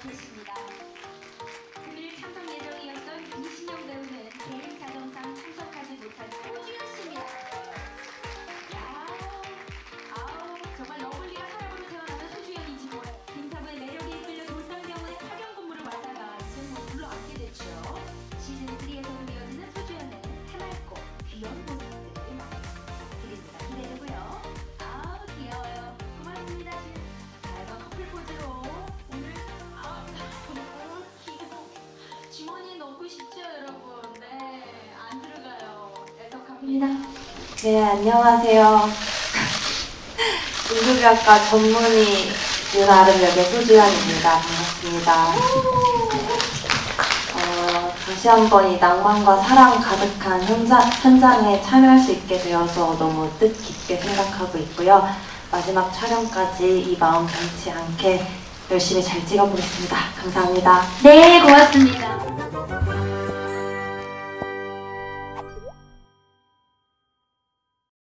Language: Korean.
계십니다. 금일 참석 예정이었던 이신영 배우는 개인 사정상 참석하지 못한 소주연 씨입니다. 야, 정말 러블리한 사람으로 태어나는 소주연인지 뭐래. 김사부의 매력에 이끌려 돌산병원에 파견 근무를 왔다가 이제 물러앉게 됐죠. 시즌3에서도 이어지는 소주연의 해맑고 귀여운 모습들을 많이 드립니다. 기대되고요. 귀여워요. 고맙습니다. 자, 커플 포즈로 오늘 너무 귀여워. 주머니에 넣고 싶죠, 여러분? 네, 안 들어가요. 애석합니다. 네, 안녕하세요. 민속학과 전문의 윤아름 역의 소주연입니다. 반갑습니다. 다시 한번 이 낭만과 사랑 가득한 현장에 참여할 수 있게 되어서 너무 뜻깊게 생각하고 있고요. 마지막 촬영까지 이 마음 변치 않게 열심히 잘 찍어보겠습니다. 감사합니다. 네, 고맙습니다.